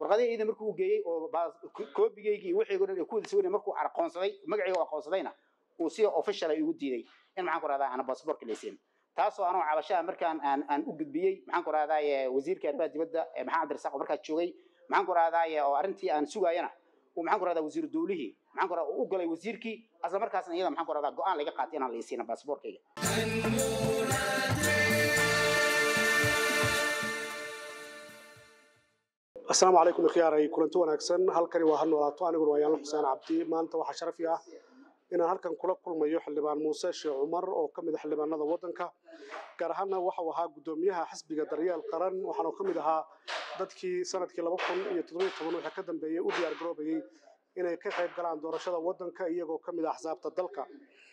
warqadii ciidan markuu geeyay oo koobigeygii wixii go'an ku wada markuu aqoonsaday magaciisa aqoonsadayna uu si official ay ugu diiday in maxaan ku radaa ana baasaboorka leesin taasoo aan cabashaa markaan aan u gudbiyay maxaan ku radaa wasiirka arrimaha dibadda maxamed Abdirsaaq markaa joogay maxaan ku radaa oo arintii aan sugayana uu maxaan ku radaa wasiir dawlihi maxaan ku radaa u galay wasiirkii asla markaasna iyada maxaan ku radaa go'aan laga qaatay inaan leesin baasaboorkayga السلام عليكم خياري كلنتو wanaagsan halkani waa hanolaato aniguna waa Yaan Xuseen Cabdi maanta waxa sharaf ah inaan halkan kula kulmayo xildhibaan Muuse Sheekh Umar oo kamid ah xildhibaanada wadanka gaar ahaan waxa uu ahaa gudoomiyaha xisbiga Daryeel Qaran waxaana kamid ahaa dadkii sanadkii 2017 waxa ka dambeeyay u diyaar garoobayay inay ka qayb galaan doorashada wadanka iyagoo kamid ah axsaabta dalka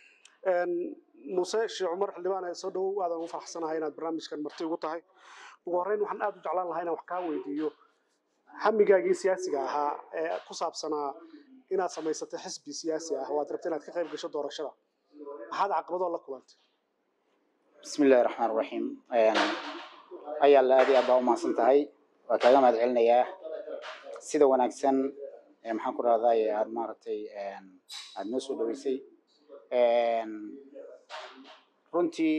Muuse Sheekh Umar xildhibaan ay soo dhaw aad ugu faraxsanahay inaad barnaamijkan marti ugu tahay ugu horeyn waxaan aad u jeclaan lahaa inaan wax ka weydiiyo hamigaagii siyaasiga ahaa ee ku saabsanaa inaad samaysatay xisbi siyaasi ah oo aad rabtay inaad ka qayb gasho doorashada maxaad caqabado la kulantay bismillaahir rahmaanir rahiim ayaa la aadi abaa uma santahay waa kaaga mahad celinayaa sida wanaagsan maxaan ku raadayay aad maartay aad noo soo dhaweysay runtii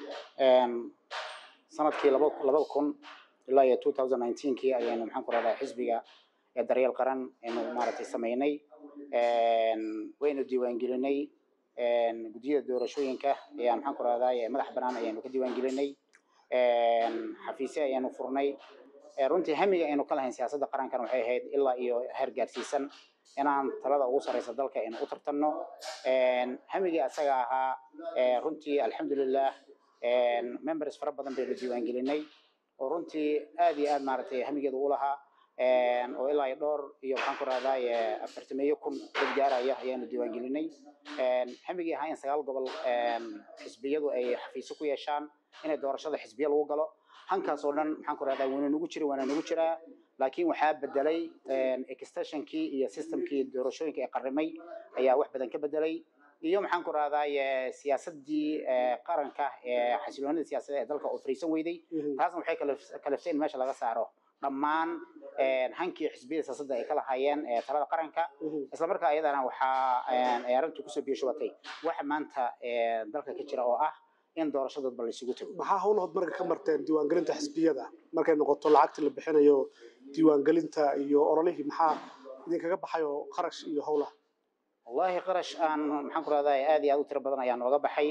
sanadkii 2000 ilaa 2019 kii ayaan maxaan ku raadayay xisbiga ee Daryeel Qaran inuu maartay sameeynay waynu diiwaan gelinay gudiyada doorashooyinka ayaan maxaan ku raadayay madax banaan ayaan ka diiwaan gelinay xafiisyo ayaan furnay runtii hamiga aynu ka lahayn siyaasadda qarankan waxay ahayd ilaa iyo heer gaarsiisan inaan talada ugu sareysa dalka in u tartanno hamiga asaga ahaa runtii alxamdulillah members fara badan baynu diiwaan gelinay oo runtii aad iyo aad maartay hamigeedu u lahaa oo ilaa iyo dhowr iyo waxaan ku raadayay 400,000 dad gaaraya ayaanu diiwaan gelinay hamigii ahaa in 9 gobol xisbiyadu ay xafiisyo ku yeeshaan inay doorashada xisbiya lagu galo hankaas oo dhan maxaan ku raadayay waana nagu jiraa laakiin waxa bedelay extensionkii iyo systemkii doorashooyinka ee qarimay ayaa wax badan ka bedelay iyo maxaan ku raadayay siyaasadii qaranka ee xasiloonida siyaasadeed ee dalka oo fariisan weyday taasna waxay kala fteen meesha laga saaro dhammaan hankii xisbiyada siyaasadda ay kala hayeen talada qaranka isla markaa ayadana waxa ay arintu ku soo biishootay waxa maanta dalka ka jira oo ah in doorashada bal isugu tago maxaa howlahood marka ka marteen diiwaangelinta xisbiyada markay noqoto lacagta la bixinayo diiwaangelinta iyo ololihii maxaa idinkaga baxay oo qarash iyo howlaha wallahi qarash aan maxaan ku raadayay aad iyo aad u tiro badan ayaa nooga baxay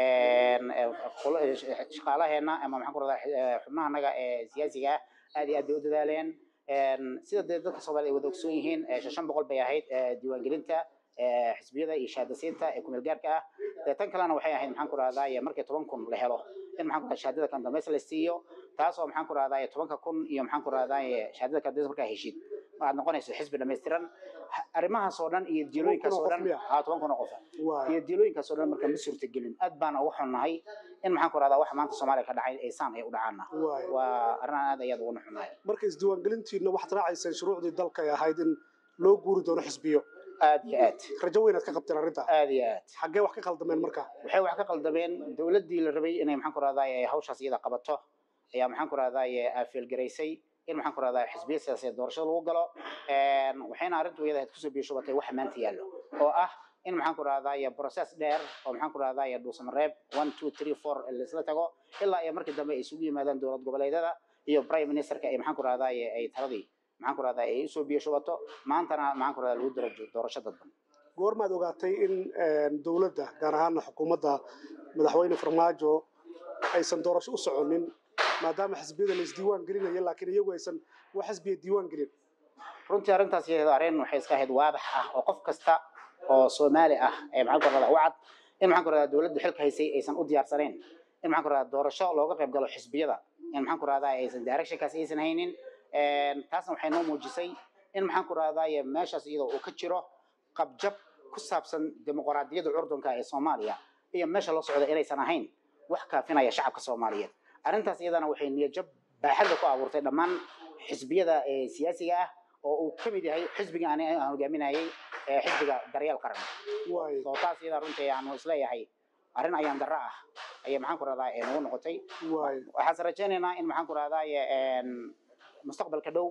shaqaalaheena ama maxaan ku raadayay xubnaha naga ee siyaasiga aad iyo aad bay u dadaaleen sida dadka Soomaaliyeed wada ogsoon yihiin 500 bay ahayd diiwaangelinta xisbiyada iyo shahaadasiinta ee ku meel gaarka ah tan kalena waxay ahayd maxaan ku raadayay markii 10,000 la helo in maxaan ku shahaadada kan dambeys la siiyo taas oo maxaan ku raadayay 10,000 iyo maxaan ku raadayay shahaadada kan dambeys markaa heshid waxaad noqonaysaa xisbi dhameystiran arrimahaas oo dhan iyo diilooyinkaas oo dhan 10,000 qof iyo diilooyinkaas oo dhan markaa ma suurtagelin aad baan ugu xunnahay in maxaan ku raadayay wax maanta Soomaaliya ka dhacay ay saan ay u dhacaana waa arrin aad ayad ugu xunnahay marka isdiiwaangelintiina waxaad raacaysan shuruucdii dalka ay ahayd in loo guuri doono xisbiyo aad iyo aad rajo weyn aad ka qabteen arrinta aad iyo aad xagee wax ka qaldameen marka waxay wax ka qaldameen dawladdii la rabay inay maxaan ku raadayay hawshaas iyada qabato ayaa maxaan ku raadayay afil gareysay in maxaan ku raadayay xisbiya siyaasadeed doorashada lagu galo waxayna arrintu iyada ku soo biishootay wax maanta yaallo oo ah in maxaan ku raadayay process dheer oo maxaan ku raadayay dhuusamareeb 1 2 3 4 isla tago ilaa ay markii dambe isugu yimaadaan dawlad goboleedyada iyo prime ministerka ay maxaan ku raadayay ay taladii maxaan ku raadayay ay soo biishobato maantana maxaan ku raadayay lagu darajo doorashada dadban goormaad ogaatay in dawladda gaar ahaan xukuumadda madaxweyne Farmaajo aysan doorasho u soconin maadaama xisbiyada la isdiiwaan gelinayo laakiin iyagu aysan wax xisbiya diiwaan gelin runtii arrintaas iyada arrin waxay iska ahayd waadax ah oo qof kasta oo Soomaali ah ee maxaan ku raadayay wacad in maxaan ku raadayay dawladda xilka haysay aysan u diyaarsaneen in maxaan ku raadayay doorasho looga qayb galo xisbiyada in maxaan ku raadayay aysan directionkaas aysan haynin taasna waxay noo muujisay in maxaan ku raadayay meeshaas iyadoo uu ka jiro qabjab ku saabsan dimuqraadiyadda curdunka ee Soomaaliya iyo meesha la socda inaysan ahayn wax kaafinaya shacabka Soomaaliyeed arrintaas iyadana waxay niyad jab baaxad ku abuurtay dhammaan xisbiyada siyaasiga ah oo uu ka mid yahay xisbiga aan hogaaminayay xisbiga Daryeel Qaran oo taas iyada runtii aan isleeyahay arrin ayaan darro ah ayay maxaan ku raadayay inuu noqotay waxaan rajaynaynaa in maxaan ku raadayay mustaqbalka dhow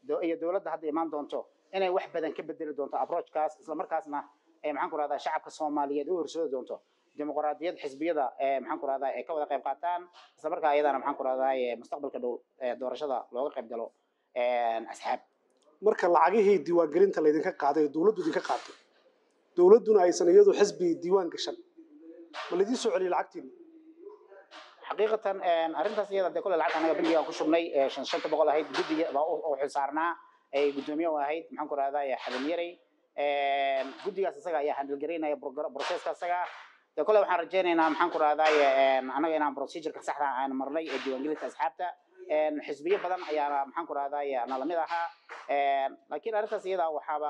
iyo dawladda hadda imaan doonto inay wax badan ka bedeli doonto approachkaas isla markaasna maxaan ku rahdaa shacabka Soomaaliyeed u horseedi doonto dimuqraadiyad xisbiyada maxaan ku rahdaa ay ka wada qayb qaataan isla markaa ayadana maxaan ku rahdaa mustaqbalka dhow doorashada looga qayb galo asxaab marka lacagihii diiwaangelinta la idinka qaaday dawladdu idinka qaaday dawladduna aysan iyadu xisbi diiwaan gashan ma lidii soo celiyay lacagtiin حقيقة أرنتاس هي ده كل العادة أنا قبل يوم كشوفني شنطة بقول هاي جدي أو حصارنا قدومي وهاي محنكر هذا يا حلميري جدي أساسا يا هندلجرين يا بروسيس كاسا ده كله وحنا رجعنا محنكر هذا يا أنا جينا بروسيجر كسحنا أنا مرلي الديوانجيل تسحبته حزبية بدن يا محنكر هذا يا أنا لم يدها لكن أرنتاس هي ده وحابة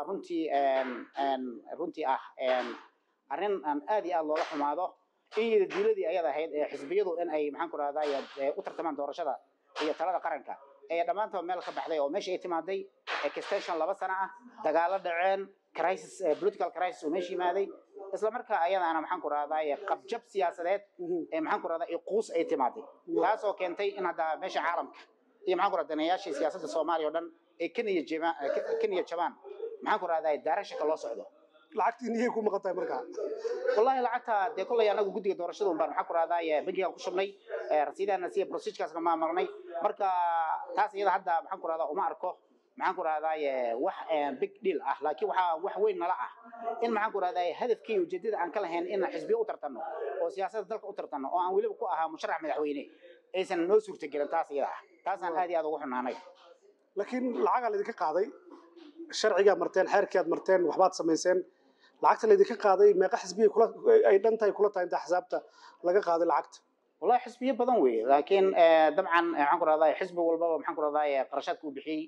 رنتي أرن أن أدي الله رحمه هذا إيه الدولة أيضا هي حزبيته إن أي محن كره هذا وترتمان دور شذا هي ثلاثة قرنك دمان تو ملك بحذي وماشي اعتمادي كستيشن لبس سنة دجال دعين كرايسس بوليتيكال كرايسس وماشي ماذي إسلام مركا أيضا أنا محن كره هذا قبجب سياسات محن كره هذا يقوس اعتمادي خاصة كنتي إن هذا ماشي عالم هي محن كره دنياشي سياسات الصومالي ودن كني الجماعة محن كره هذا دارش كلا صعده lacagtiin iyo ku maqantay markaa wallahi lacagta de kulay anagu gudiga doorashada baan maxaa ku raadaya bangiga ku shubnay rasiidana si procedure-kaas ma marnay marka taas iyada hadda maxaan ku raadaa uma arko maxaan ku raadaya wax big deal ah laakiin wax weyn nala ah in maxaan ku raadaya hadafkii ujeedada aan ka lahayn in xisbiyo u tartano oo siyaasadda dalka u tartano oo aan waliba ku ahaa musharax madaxweyne aysan noo suurtagelin taas iyada ah taasaan aad iyo aad ugu xunaanay laakiin lacag la idinka qaaday sharciga marteen xeerkii aad marteen waxbaad samayseen lacagta la idinka qaaday meeqa xisbiye kula ay dhantahay kula tahay inta xisaabta laga qaaday lacagta والله حزبية بدن وي لكن طبعا محنكر هذا حزب والبابا محنكر هذا قرشات كوبحي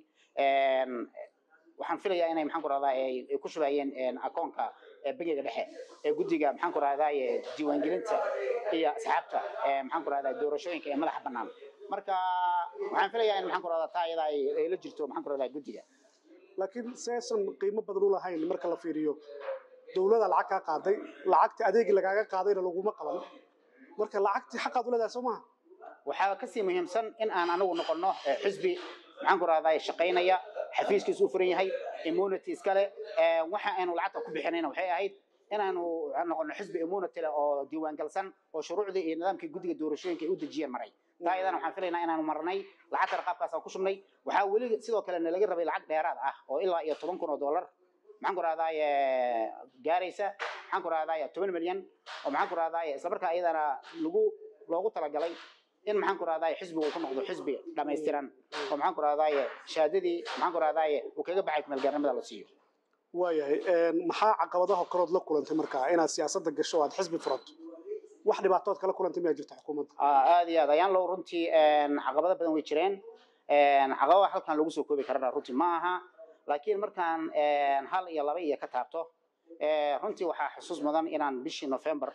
waxaan filayaa inay maxaan ku radaa ay ku shubayeen akoonka bangiga dhexe gudiga maxaan ku radaa diiwaangelinta iyo asxaabta maxaan ku radaa doorashooyinka ee madaxa banaan marka waxaan filayaa in maxaan ku radaa taayada ay la jirto maxaan ku radaa gudiga laakiin seesan qiimo badan u lahayn marka la fiiriyo dawladda lacag ka qaaday lacagta adeeg lagaaga qaadayna laguma qaban marka lacagtii xaqaad u leedahay Soomaa waxa ka sii muhiimsan in aan anagu noqono xisbi maxaan ku raadayay shaqeynaya xafiiskiisu u furan yahay immunity iskale waxa aanu lacagta ku bixinayna waxay ahayd in aanu noqono xisbi immunity oo diiwaan galsan oo shuruucdii iyo nidaamkii gudiga doorashooyinka ay u dejiyeen maray taayadana waxaan filaynaa inaanu marnay lacagta qaabkaas aan ku shubnay waxa wali sidoo kale laga rabay lacag dheeraad ah oo ilaa iyo $10,000 maxaan ku raadayay gaaraysa maxaan ku raadayay 10 milyan oo maxaan ku raadayay isla markaa ayadana loogu talagalay in maxaan ku raadayay xisbigu uu ku noqdo xisbi dhameystiran oo maxaan ku raadayay shaadadii maxaan ku raadayay uu kaga baxay maalgaarnimada la siiyo waayahay maxaa caqabadaha korood la kulantay markaa inaad siyaasadda gasho aad xisbi furato wax dhibaatood kala kulantay ma jirto xukuumadda aad iyo aad ayaan loo runtii caqabado badan way jireen caqabadaha halkan lagu soo koobi karana runtii ma aha laakiin markaan hal iyo laba iyo ka taabto runtii waxaa xusuus mudan inaan bishii November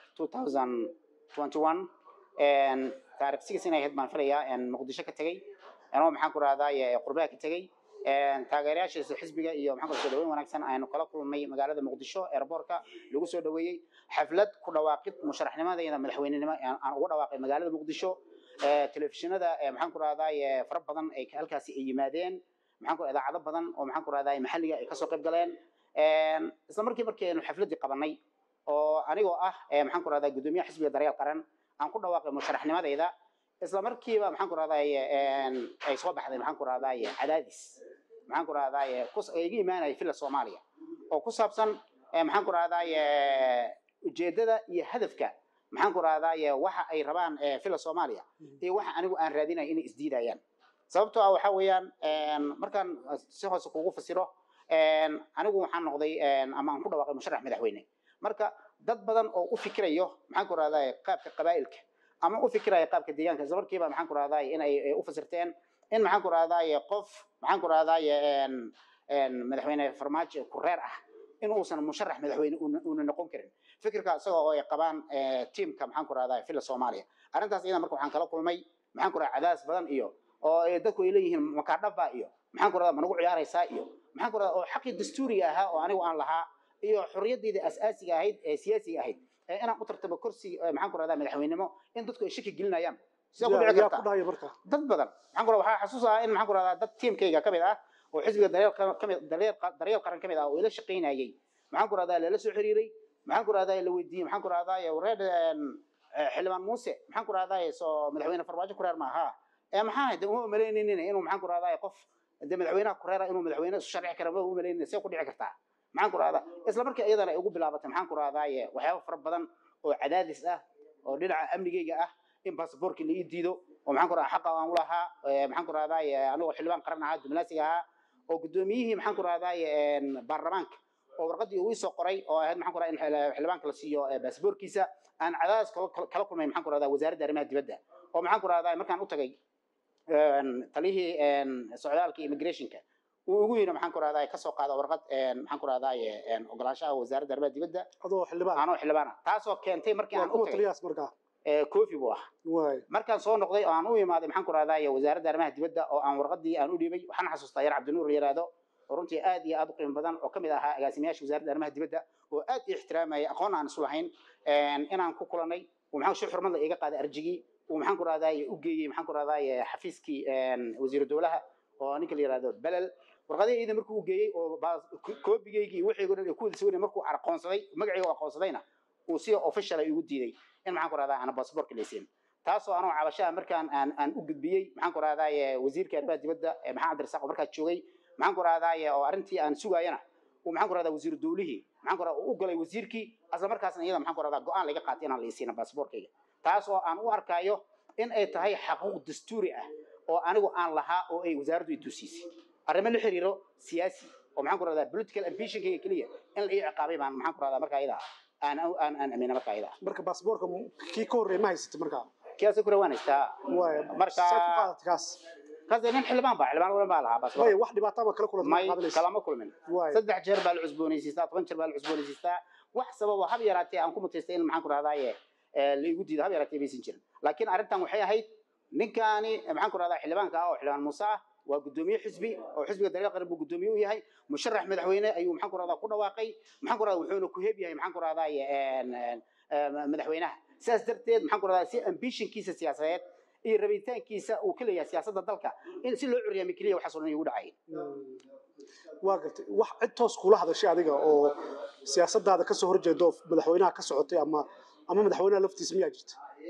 2021 taariikh 6 inay ahayd baan filayaa muqdisho ka tagay anoo maxaan ku raadayay qurbaha ka tagay taageerayaasha xisbiga iyo maxaan ku soo dhaweyn wanaagsan aynu kala kulmay magaalada muqdisho airportka lagu soo dhaweeyay xaflad ku dhawaaqid musharaxnimadeeda madaxweynenimo aan ugu dhawaaqay magaalada muqdisho telefishinada maxaan ku raadayay fara badan ay halkaasi ay yimaadeen maxaan ku idaacado badan oo maxaan ku raadayay maxalliga ay ka soo qayb galeen isla markii aynu xafladii qabanay oo anigoo ah maxaan ku raadayay gudoomiyaha xisbiga daryeel qaran aan ku dhawaaqay musharaxnimadeeda isla markiiba maxaan ku raadayay ay soo baxday maxaan ku raadayay cadaadis maxaan ku raadayay iga imaanay fila Soomaaliya oo ku saabsan maxaan ku raadayay ujeedada iyo hadafka maxaan ku raadayay waxa ay rabaan fila Soomaaliya iyo waxa anigu aan raadinay inay isdiidayaan sababtoo ah waxa weeyaan markaan si hoos ugu fasiro anigu waxaan noqday ama aan ku dhawaaqay musharax madaxweyne marka dad badan oo u fikirayo maxaan ku raadayay qaabka qabaa'ilka ama u fikirayo qaabka deegaanka isla markiiba maxaan ku raadayay in ay u fasirteen in maxaan ku raadayay qof maxaan ku raadayay madaxweyne farmaajo ku reer ah in uusan musharax madaxweyne uu noqon karin fikirka isagoo ay qabaan teamka maxaan ku raadayay fila Soomaaliya arintaas iyada marka waxaan kala kulmay maxaan ku raadayay cadaas badan iyo oo dadku ay leeyihiin makaadhaba iyo maxaan ku raadayay managu ciyaaraysaa iyo maxaan ku raadayay oo xaqi dastuuri ah oo anigu aan lahaa iyo xurriyadeeda asaasiga ahayd ee siyaasiga ahayd inaan u tartabo kursi maxaan ku raadayay madaxweynimo in dadku ay shaki gelinayaan sida ku dhici karta dad badan maxaan ku raadayay waxa xasuus ah in maxaan ku raadayay dad teamkayga kamid ah وحزب دريال قرن كمد أو إلى شقين هاي محن كرة هذا لا سحريري محن كرة هذا لو يدي محن كرة هذا ورد حلمان موسى محن كرة هذا سو مدحوينا فرواجة كرة معها محن ده هو ملايين إنه محن كرة هذا يقف ده مدحوينا كرة إنه مدحوينا الشرع كرامه هو ملايين سيأكل دعكتها محن كرة هذا إسلام مركز أيضا يقول بلابة محن كرة هذا وحياة فربنا وعدادس ودلع أمني جيجا إن باسبورك اللي يديده ومحن كرة حقا وانولها محن كرة هذا أنا وحلمان قرنا هذا ملاسيها وقدوميه محن كرة هذا برلمانك ورقدي ويسو قري oo ahayd maxaan ku raay in xilbaanka la siiyo baasaboorkiisa aan cadaas kala kulmay maxaan ku raay wasaaradda arrimaha dibadda oo maxaan ku raay markaan u tagay talihii socdaalka immigrationka uu ugu yiri maxaan ku raay ka soo qaada warqad maxaan ku raay ogolaanshaha wasaaradda arrimaha dibadda adoo xilbaan taasoo keentay markii aan u tagay كوفي بواه مركز صون نقضي أنا ويا ماذا محن كرة ذا وزارة درمه تبدأ أو عن ورقدي أنا أولي بي وحنا حسوس طيار عبد النور يرادو ورنتي آدي أدق من بدن وكم إذا جاسمياش وزارة درمه تبدأ وآدي احترامي أخونا عن صلاحين إن عن كوكولاني ومحن شو حرمة إيجا قاد أرجعي ومحن كرة ذا يوجي محن كرة ذا حفيزكي وزير الدولة ونيكل يرادو بلل ورقدي إذا مركو جي وبعض كوب جي وحي يقولون يكون سوينا مركو على قنصدي مقعي وقنصدينا وسيا أوفيشال يودي ذي إن محن كرة ذا أنا باسبورك ليسين taasoo aan cabashaa markaan aan u gudbiyay maxaan ku raadaay wasiirka arrimaha dibadda maxaan Cabdirsaaq markaa joogay maxaan ku raadaay oo arintii aan sugayana oo maxaan ku raadaay wasiir dawlihi maxaan ku raadaay u galay wasiirkii asla markaasna iyada maxaan ku raadaay go'aan laga qaatay inaan leeysiino baasaboorkayga taasoo aan u arkayo in ay tahay xaquuq dastuuri ah oo anigu aan lahaa oo ay wasaaraddu itusiisay arrimo la xiriiro siyaasi oo maxaan ku raadaay political ambition kaliya in la ciqaabay baan maxaan ku raadaay markaa iyada aan amina markaa iyada marka baasaboorka kii ka horreeyay ma haysatay markaa كيف سكر وانا استا مركا كذا من حلبان ولا بالها بس واي واحد باتابا كلا كل ما كلام كل من صدق جرب العزبوني سيستا طبعا جرب العزبوني سيستا وحسب وحب يراتي انكم تستين معاكم هذا اللي يودي هذا يراتي بيسنجر لكن ارنتان waxay ahayd ninkani maxaan ku raada xilbaanka oo xilbaan Musa waa gudoomiye xisbi oo xisbiga dariiq qarab gudoomiye u yahay musharax madaxweyne ayuu maxaan ku raada ku dhawaaqay maxaan ku raada wuxuu ku heeb yahay maxaan ku raada madaxweynaha ساس درتيد محن كرة سي ambition كيسة سياسات إيه ربيتان كيسة وكلها سياسة الدلكة إن سلوا عريا مكلية وحصلنا يقول عين واقعت واحد توس كل هذا الشيء هذا أو سياسة هذا كسر جدوف مدحوينها كسعتي أما مدحوينها لفتي سمية جت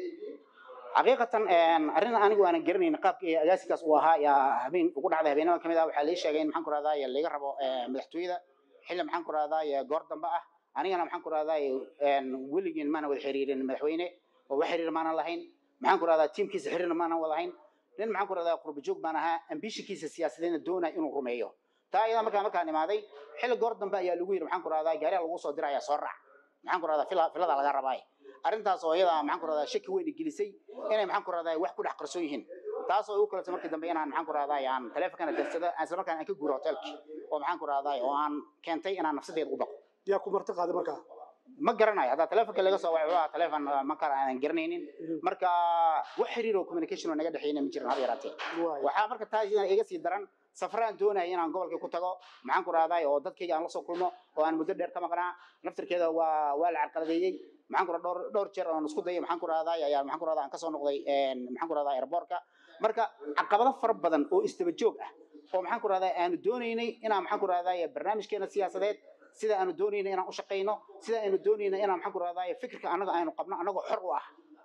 حقيقة أرنا أنا وأنا جرني نقاب أجاسي كسوها يا هبين وقول هذا هبينا كم إذا وحليش جاين محن كرة هذا اللي جربوا مدحتوي حلا محن كرة هذا يا جوردن بقى أنا محن كرة هذا ولجين ما نود حريرين مدحوينه وحرير ما نلاهين محن كرة هذا تيم كيس حرير ما نلاهين لأن محن كرة هذا قرب جوج مانها أمبيش كيس السياسيين الدون إنه رميه تا إذا مكان ماذي حلا جوردن بقى يا لوير محن كرة هذا جاري الوصول درع يسرع محن كرة هذا في هذا على جرباي أرنتها صويدا محن كرة هذا شك وين الجلسي أنا محن كرة هذا وحكي لح قرصويهن تاسو يقول لك مركز دمبينا محن كرة هذا يعني ثلاثة كانت تسدا أنا كان أكيد جوراتلك ومحن كرة هذا وأنا كنتي أنا نفسي يبغى يا كومرتق هذا مركا ما قرناي هذا تلفك اللي قصوا وعوا تلفن ما كان أنا قرنينين مركا وحريرو كوميونيكيشن ونقدر حين مجرن هذا يراتي وحا مركا تاجينا إيجاسي درن سفران دونا هنا نقول كتاجو معن كرة هذا أو ضد كي أنا لصق كلمة وأنا مدير كما قرنا نفتر كذا والعقل ذي معن كرة دور شر نسكت ذي معن كرة هذا يا معن كرة هذا انكسر نقضي معن كرة هذا إربوركا مركا عقبات فرب بدن أو استبجوج ومعن كرة هذا أنا دونيني أنا معن كرة هذا برنامج كنا سياسات سيدا أنا دونينا أنا أشقينا سيدا أنا دونينا أنا محكور هذا فكرك أنا قبنا أنا حر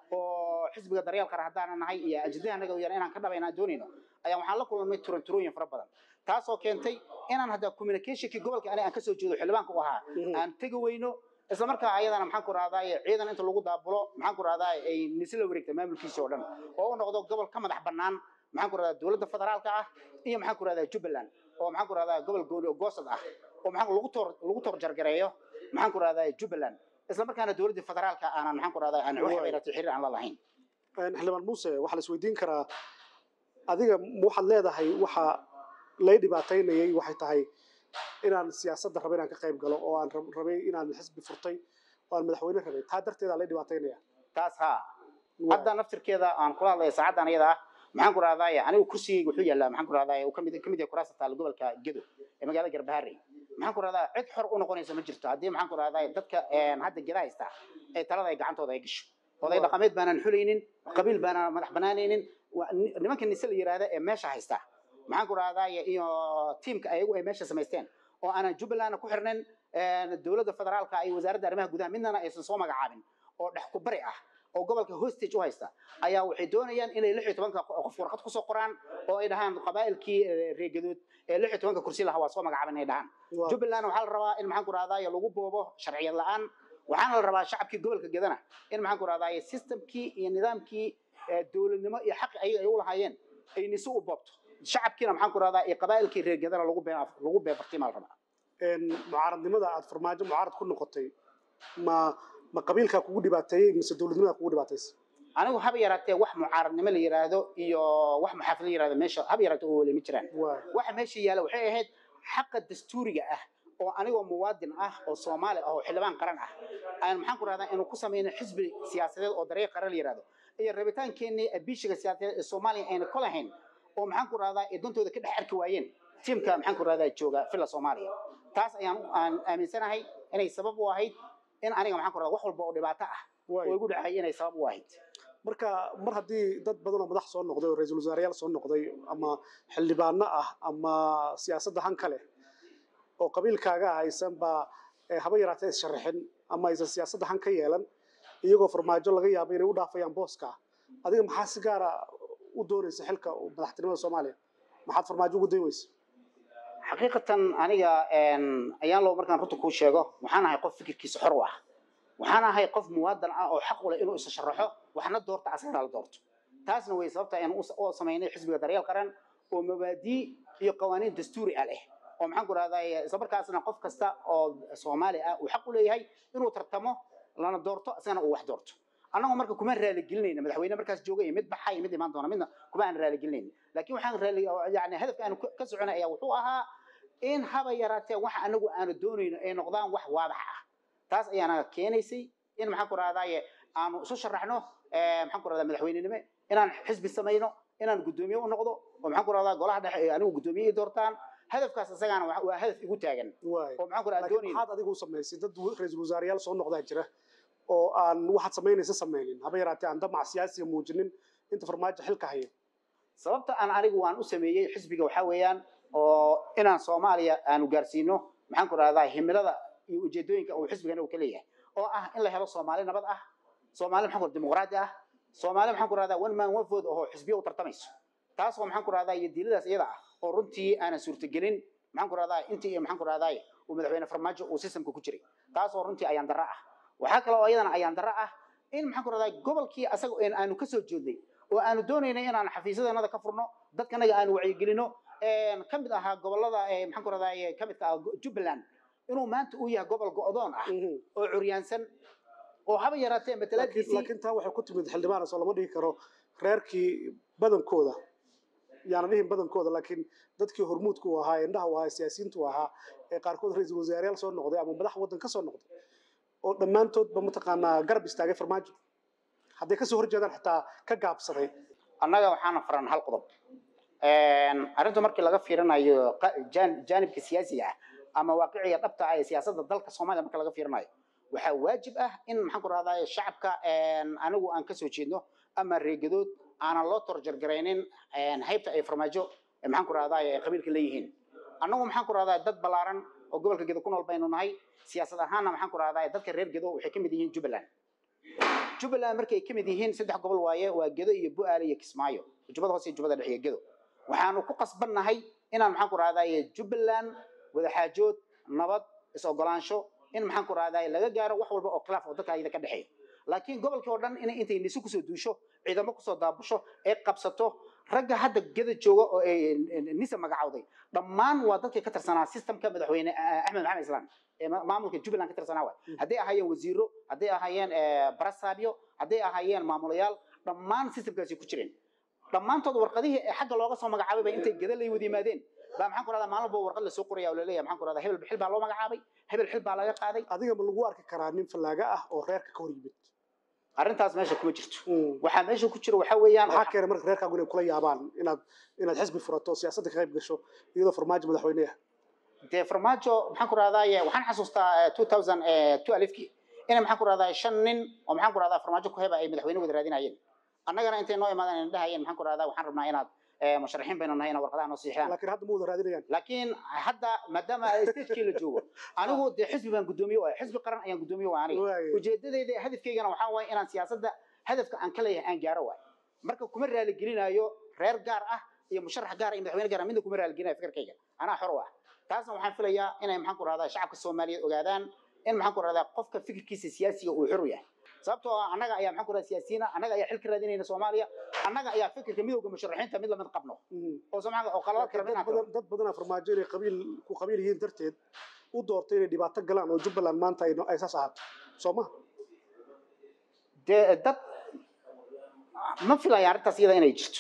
وحزب الدريال كرهدان أنا هاي أجدين أنا قوي أنا كذا بين دونينا أيام حلقة لما ترون فربنا تاسو كنتي أنا هذا كوميونيكيشن كي قبل أنا أنكسر جود حلبانك وها أن تجوينه إذا مركا أيضا أنا محكور هذا أيضا أنت لو قد بلو محكور هذا أي مثل وريك تمام الكيس ودن أو نقضوا قبل كم دحبنان محكور هذا الدولة الفدرال كه هي محكور هذا جبلان أو محكور هذا قبل قوصد ومحن لغو تور جرجريو محن كو رادا جبلان اسلا markaana dawladda federaalka aan maxan ku raada aan wax weerartay xiriir aan la lahayn xildhibaan Muuse waxa la isweydiin karaa adiga waxaad leedahay waxa la dhibaataynayay waxay tahay inaan siyaasadda rabay inaan ka qayb galo oo aan rabay inaan xisbi furtay oo aan madaxweyne rabay taa darteed la dhibaataynaya taas hadda naftirkeeda aan kula hadlay saacadan iyada maxan ku raada anigu kursigayga wuxuu yaalaa maxan ku raada oo kamid ah kuraasta gobolka Gedo ee magaalada Garbaharey maxan ku raada cid xor u noqonaysa ma jirto hadii maxan ku raada dadka hadda gida haysta ay talada ay gacantooda ay gasho oday dhaqameed baanan xulaynin qabiil baanan madax banaanaynin nimanka nisal yiraahdo ee meesha haysta maxaan ku rahdaa iyo teamka ayagu ay meesha samaysteen oo aanan Jubbaland ku xirnayn dawladda federaalka ay wasaaradda arrimaha gudaha midna aysan soo magacaabin oo dhex ku bari ah oo gobolka hostage u haysta ayaa waxay doonayaan inay 16 qof warqad ku soo qoraan oo ay dhahaan qabaa'ilkii reegadood ee 16 kursi lahaa waa soo magacaaban ay dhahaan Jubbaland waxa la rabaa in maxaan ku rahdaa lagu boobo sharciyad la'aan waxaana la rabaa shacabkii gobolka Gedana in maxaan ku rahdaa systemkii iyo nidaamkii dawladnimo iyo xaq ay u lahaayeen ay nisu u boobto shacabkiina maxaan ku rahdaa qabaa'ilkii reegadana lagu beefartay mal rabaa mucaaradnimada aad farmaajo mucaarad ku noqotay ma qabiilka kugu dhibaateeyay mise dawladnimada kugu dhibaateysay anigu haba yaraatee wax mucaaradnimo la yiraahdo iyo wax maxaafid la yiraahdo meesha haba yaraatee oo leemi jiraan waxa meesha yaala waxay ahayd xaqa dastuuriga ah oo anigoo muwaadin ah oo Soomaali ah oo xildhibaan qaran ah aan maxaan ku rahdaa inuu ku sameeyay xisbi siyaasadeed oo dariiq qaran la yiraahdo iyo rabitaankeenii abishiga siyaasadeed ee Soomaaliya ayna ku lahayn oo maxaan ku rahdaa doontooda ka dhex arki waayeen teamka maxaan ku rahdaa jooga fila Soomaaliya taas ayaan aaminsanahay inay sabab u ahayd in aniga maxaan ku rahdaa wax walba oo dhibaato ah oo igu dhacay inay sabab u ahayd marka mar haddii dad badan oo madax soo noqday oo ra'iisul wasaarayaal soo noqday ama xildhibaano ah ama siyaasadda han kale oo qabiilkaaga aysan ba haba yaraatee sharaxin ama aysan siyaasadda han ka yeelan iyagoo farmaajo laga yaabo inay u dhaafayaan booska adiga maxaa si gaar ah u doonaysa xilka madaxtinimada Soomaaliya maxaad farmaajo ugu daywaysa xaqiiqatan aniga ayaan loo markaan runta ku sheego waxaan ahay qof fikirkiisa xor ah waxaan ahay qof muwaadin ah oo xaq u leh inuu is sharaxo waxna doorta asagana la doorto taasna way sababtaa in uu sameeyay xisbiga daryeel qaran oo mabaadi iyo qawaaniin dastuuri ah leh oo maxaan ku rahdaa isla markaasna qof kasta oo Soomaali ah uu xaq u leeyahay inuu tartamo lana doorto asagana uu wax doorto annagu marka kuma raali gelinayna madaxweyne markaas joogay mid baxay mid imaan doona midna kuma aan raali gelinayna laakiin waxaan raali yani hadafka aan ka soconay ayaa wuxuu ahaa in haba yaraatee wax anagu aan doonayno ay noqdaan wax waadax ah taas ayaana keenaysay in maxaan ku rahdaa aanu isu sharaxno maxaan ku rahdaa madaxweynenimo inaan xisbi sameeyno inaan gudoomiye u noqdo oo maxaan ku rahdaa golaha dhexe anigu gudoomiye doortaan hadafkaas asagana waa hadaf igu taagan oo maxaan ku rahdaa doonayno maxaad adigu sameysay dad ra'iisul wasaarayaal soo noqdaa jira oo aan waxaad sameynaysa sameynin haba yaraatee aan damac siyaasiga muujinin inta farmaajo xilka hayo sababta aan anigu waan u sameeyay xisbiga waxa weeyaan oo inaan Soomaaliya aanu gaarsiino maxaan ku rahdaa himilada iyo ujeedooyinka uu xisbigan uu ka leeyahay oo ah in la helo Soomaali nabad ah Soomaali maxaan ku dimuqraadi ah Soomaali maxaan ku rahdaa one man one vote oo xisbiga u tartamayso taas oo maxaan ku rahdaa diiladaas iyada ah oo runtii aanan suurtagelin maxaan ku rahdaa intii maxaan ku rahdaa uu madaxweyne farmaajo uu systemka ku jiray taas oo runtii ayaan darro ah waxa kale oo iyadana ayaan darro ah in maxaan ku rahdaa gobolkii asaga aanu ka soo jeednay oo aanu doonaynay inaan xafiisadeenada ka furno dadkanaga aan wacyi gelino kamid ahaa gobolada maxaan ku rahdaa kamid ka Jubbaland inuu maanta uu yahay gobol go'doon ah oo curyaansan oo haba yaraatee matalaadkiisa laakiin taa waxay ku timid xildhibaan soo lama dhigi karo reerkii badankooda yaana dhihin badankooda laakiin dadkii hormuudku ahaa indhaha waa siyaasiyiintu ahaa ee qaarkood ra'iisul wasaarayaal soo noqday ama madax wadan ka soo noqday oo dhammaantood ba mataqaanaa garab istaagay farmaajo hadday ka soo horjeedaan xitaa ka gaabsaday annaga waxaan faran hal qodob arrinta markii laga fiirinayo jaanibka siyaasiga ah ama waaqiciga dhabta ah ee siyaasadda dalka Soomaaliya marka laga fiirinayo waxa waajib ah in maxaan ku rahdaa shacabka anigu aan ka soo jeedno ama reegadood aanan loo torjargareynin haybta ay farmaajo maxaan ku rahdaa ay qabiilka leeyihiin annagu maxaan ku rahdaa dad balaaran oo gobolka Gedo ku nool baynu nahay siyaasad ahaanna maxaan ku rahdaa dadka reer Gedo waxay kamid yihiin Jubbaland markay kamid yihiin saddex gobol waaye waa Gedo iyo Bu'aale iyo Kismaayo Jubbada hoose iyo Jubbada dhexe iyo Gedo waxaanu ku qasbannahay inaan maxaan ku rahdaa Jubbaland wada xaajood nabad is ogolaansho in maxaan ku rahdaa laga gaaro wax walba oo khilaaf oo dadka ayda ka dhaxeeyo laakiin gobolkii oo dhan intay nisu ku soo duusho ciidamo ku soo daabusho ee qabsato ragga hadda Gedo jooga oo nisa magacawday dhammaan waa dadkii ka tirsanaa systemka madaxweyne Axmed Maxamed Islaan ee maamulka Jubbaland ka tirsanaa waa haday ahaayeen wasiiro haday ahaayeen barasaabyo haday ahaayeen maamulayaal dhammaan systemkaasi ku jireen dhammaantood warqadihii xagga looga soo magacaabay bay intay Gedo lay wada yimaadeen baa maxaan ku rahdaa maalin walba warqad la soo qoraya oo la leeyahay maxaan ku rahdaa hebel xil baa loo magacaabay hebel xil baa laga qaaday adiga ma lagu arki karaa nin falaaga ah oo reerka ka hor yimid arrintaas meesha kuma jirto waxa meesha ku jira waxa weeyaan waxa keenay marka reerkaagu inay kula yaabaan inaad xisbi furato siyaasadda ka qayb gasho iyadoo farmaajo madaxweynaha dee farmaajo maxaan ku rahdaa waxaan xasuustaa 2012kii inay maxaan ku rahdaa 5 nin oo maxaan ku rahdaa farmaajo ku heba ay madaxweyne wada raadinayeen annagana intay noo imaadaan indhahayeen maxaan ku rahdaa waxaan rabnaa inaad مشرحين بيننا هنا ورقدان نصيحة لكن هذا مو رادين لكن حتى ما دام استيج كي لجوه أنا هو حزب من قدومي وحزب قرن أيام قدومي وعني وجدد هدف كي أنا وحاول إن سياسة هدف عن كله عن جاروا مركب كمرة للجرين أيو رير جار يا مشرح جار يا مدحوين جار منكم كمرة للجرين فكر كي أنا حروة تاسنا وحن فيا إن محنكر هذا الشعب الصومالي وقادان إن محنكر هذا قف فكر كيس سياسي وحرية sababtoo anaga ayaa maxaan ku raad siyaasiyiin anaga ayaa xilka raadinayna Soomaaliya anaga ayaa fikirka midowga musharaxiinta mid la mid qabno oo Soomaaliya oo qalad kala dad badan farmaajo inay qabiil yihiin darteed u doortay inay dhibaato galaan oo Jubbaland maanta ay saas ahaato Soomaa dad ma filayo arrintaas iyada inay jirto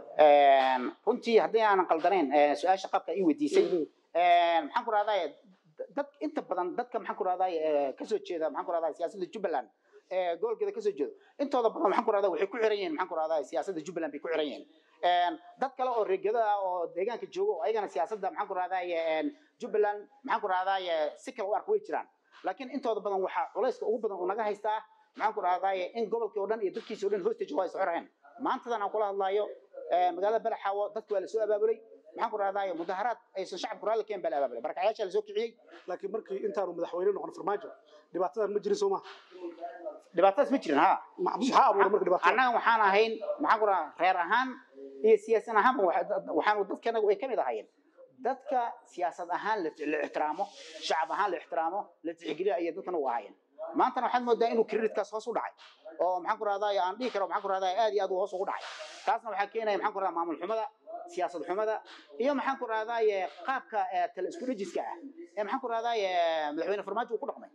runtii haddii aanan qaldanayn su'aasha qabka ii weydiisay maxaan ku raadaay dad inta badan dadka maxaan ku raadaay ka soo jeeda maxaan ku raadaay siyaasadda Jubbaland goolkeeda ka soo jeedo intooda badan waxaan ku raadayay waxay ku xiran yihiin maxaan ku raadayay siyaasadda Jubbaland bay ku xiran yihiin dad kale oo reegada oo deegaanka jooga oo ayagana siyaasadda maxaan ku raadayay Jubbaland maxaan ku raadayay si kale u arko way jiraan laakiin intooda badan waxa culayska ugu badan oo naga haystaa maxaan ku raadayay in gobolkii oo dhan iyo dadkiisa oo dhan hostage waa is xireen maantadan aan kula hadlayo magaalada Balaxaawo dadku waa la soo abaabulay maxaan ku raadayay mudaharaad aysan shacabku raali keen bal abaabulay barakacayaasha la soo kiciyay laakiin markii intaanu madaxweyne noqon farmaajo dhibaatadan ma jirin Soomaa dhibaataas ma jirin ha maxaa abuuray markii dhibaatada annaga waxaan ahayn maxaan ku raadayay reer ahaan iyo siyaasan ahaan waxaan dadkana way kamid ahaayeen dadka siyaasad ahaan la ixtiraamo shacab ahaan la ixtiraamo la tixgeliyo ay dadkana u ahaayeen maantana waxaad moodaa inuu creditkaas hoos u dhacay oo maxaan ku raadayay aan dhigi karo maxaan ku raadayay aad iyo aad u hoos ugu dhacay taasna waxa keenaya maxaan ku raadayay maamul xumada siyaasad xumada iyo maxaan ku raadayay qaabka tala isku dhajiska ah ee maxaan ku raadayay madaxweyne farmaajo uu ku dhaqmay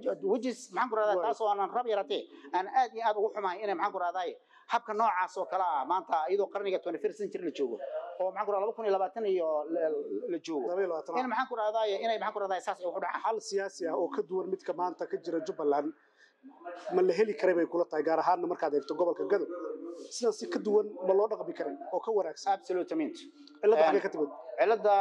وجس maxaan ku raadayay taas oo aan rab yaratay aan aad iyo aad ugu xumahay inay maxaan ku raadayay habka noocaas oo kala ah maanta iyadoo qarniga 21st century la joogo oo maxaan ku raadayay 2020 iyo la joogo in maxaan ku raadayay inay maxaan ku raadayay saas ay u dhacay hal siyaasi ah oo ka duwan midka maanta ka jira Jubbaland ma la heli karay bay kula tahay gaar ahaan markaad eegto gobolka Gadow sidaas si ka duwan ma loo dhaqmi karay oo ka wanaagsan absolutely cilada waxay ka timid cilada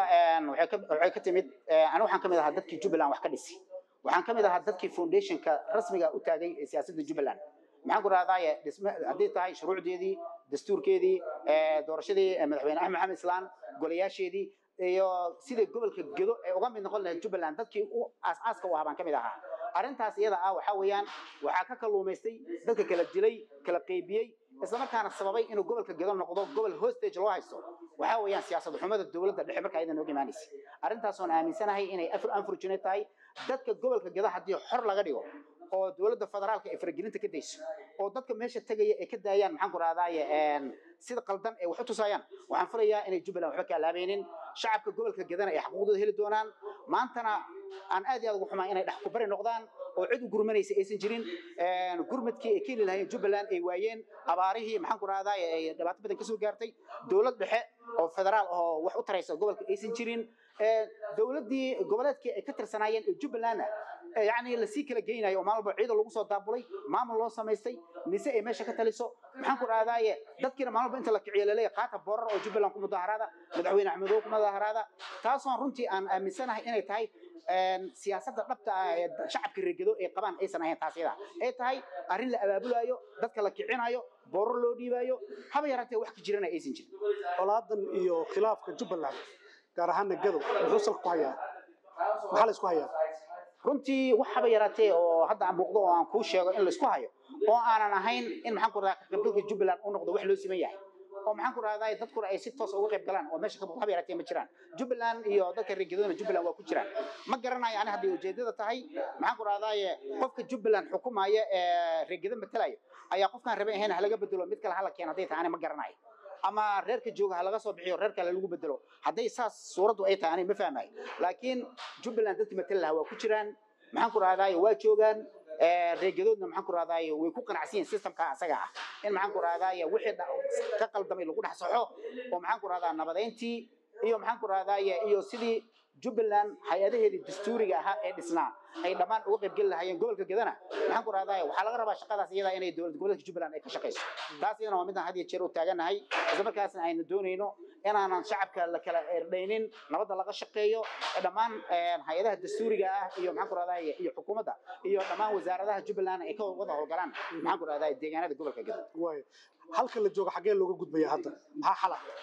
waxay ka timid anigu waxaan kamid ahaa dadkii Jubbaland wax ka dhisay waxaan kamid ahaa dadkii foundationka rasmiga u taagay siyaasadda Jubbaland maxaan ku raadayay dhisme hadii tahay shuruucdeedii dastuurkeedii doorashadii madaxweyne Axmed Maxamed Islaan golayaasheedii iyo sida gobolka Gedo ay uga mid noqon lahayd Jubbaland dadkii u aas-aaska u ahaa kamid ahaa arrintaas iyada ah waxa weeyaan waxa ka kaluumaystay dadka kala dilay kala qaybiyay isla markaana sababay inuu gobolka Gedo noqdo gobol hostage loo haysto waxa weeyaan siyaasad xumada dawladda dhexe marka aydan uga imaanaysa arrintaas oo aaminsanahay inay unfortunate tahay dadka gobolka Gedo hadii xor laga dhigo oo dawladda federaalka ay faragelinta ka dayso oo dadka meesha tagaya ay ka daayaan maxaan ku raadayay sida qaldan ay wax u tusayaan waxaan filayaa inay Jubbaland waxba ka laabeenin shacabka gobolka Gedana ay xuquuqdooda heli doonaan maantana aan aad iyo aad ugu xumaan inay dhax ku bari noqdaan oo cid u gurmanaysa aysan jirin gurmadkii ay keenin lahayn Jubbaland ay waayeen abaarihii maxaan ku raadayay ay dhibaato badan ka soo gaartay dawlad dhexe oo federaal oo wax u taraysa gobolka aysan jirin dawladdii goboleedkii ay ka tirsanayeen Jubbaland يعني لسي كلا جينا يوم مالبو عيد لوgu soo daabulay maamul loo sameystay mise ay meesha ka taliso maxaan ku raadayay dadkina maalba inta la kiciyo leeyahay qaata boorar oo Jubbaland ku mudaharada madaxweyne Axmed oo ku mudaharada taas oo runtii aan aaminsanahay inay tahay siyaasadda dhabta ah ee shacabka reegado ay qabaan aysan ahayn taasida ay tahay arrin la abaabulayo dadka la kicinayo boorar loo dhiibayo haba yaraatee wax ka jirana aysan jirin olaadan iyo khilaafka Jubbaland gaar ahaan Gadow wuxuu sal ku hayaa maxaa la isku hayaa runtii waxaba yaraatee oo hadda aan muuqdo oo aan ku sheego in la isku hayo oo aanan ahayn in maxaan ku raadayay qaybgalka Jubbaland uu noqdo wax loo siman yahay oo maxaan ku raadayay dadku ay si toos uga qayb galaan oo meesha ka waxba yaraatee ma jiraan Jubbaland iyo dadka reegidona Jubbaland waa ku jiraan ma garanayo ani hadii ujeedada tahay maxaan ku raadayay qofka Jubbaland xukumaaya ee reegida matalayo ayaa qofkan rabay in halaga bedelo mid kale hala keen haday tahay ani ma garanayo ama reerka jooga laga soo bixiyo reerka lagu bedelo haday saas suuradu ay tahay ma fahmay laakiin Jubbaland dadka matalaha waa ku jiraan maxaan ku raadayay waa joogan reegadoodna maxaan ku raadayay way ku qanacsiin systemka asaga ah in maxaan ku raadayay wixii ka qaldamay lagu dhaxsaxo oo maxaan ku raadayay nabadeyntii iyo maxaan ku raadayay iyo sidii Jubbaland hay'adaheedii dastuuriga ahaa ee dhisnaa ay dhamaan uga qayb gal lahaayeen gobolka Gedana maxaan ku raadayay waxa laga rabaa shaqadaas iyada inay dawladda gobolka Jubbaland ay ka shaqeyso taas iyana waa mid aan hadiya jeer u taaganahay isla markaasna aynu doonayno inaanan shacabka la kala eerdeynin nabadda laga shaqeeyo dhamaan hay'adaha dastuuriga ah iyo maxaan ku raadayay iyo xukuumadda iyo dhamaan wasaaradaha Jubbaland ay ka wada howlgalaan maxaan ku raadayay deegaanada gobolka Gedana way halka la joogo xagee looga gudbaya hadda maxaa xal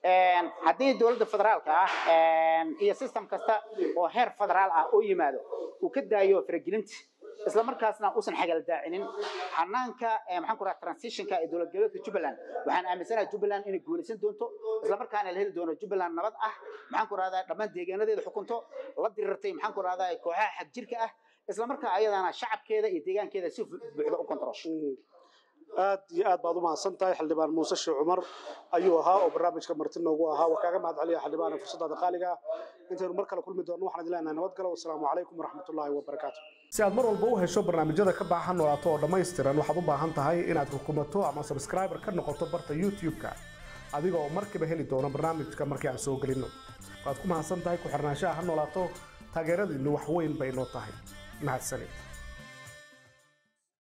haddii dowladda federaalka ah iyo system kasta oo heer federaal ah oo yimaado uu ka daayo faragelinta isla markaasna uusan xagal daacinin hanaanka maxaan ku raraa transitionka ee dowlad goboleedka Jubbaland waxaan aaminsanahay Jubbaland inay guuleysan doonto isla markaana la heli doono Jubbaland nabad ah maxaan ku raraa dhammaan deegaanadeeda xukunto la dirirtay maxaan ku raraa kooxaha xag jirka ah isla markaa ayadana shacabkeeda iyo deegaankeeda si buuxda u kontrolsho aad iyo aad baad u mahadsantahay xildhibaan Muuse Sheekh Cumar ayuu ahaa oo barnaamijka marti noogu ahaa wakaaga mahad celiya xildhibaan fursada qaaliga intaanu mar kale kulmi doono waxaan idin leenahay nabad galo wassalaamu calaykum waraxmatullaahi wabarakaatuh si aad mar walba u hesho barnaamijyada ka baahan noolaato oo dhammaystiran waxaad u baahan tahay inaad rukumato ama subscriber ka noqoto barta YouTube-ka adiga oo markiiba heli doona barnaamijka markii aan soo gelino waad ku mahadsantahay ku xirnaanshaha noolaato taageeradiinu wax weyn bay noo tahay mahadsanid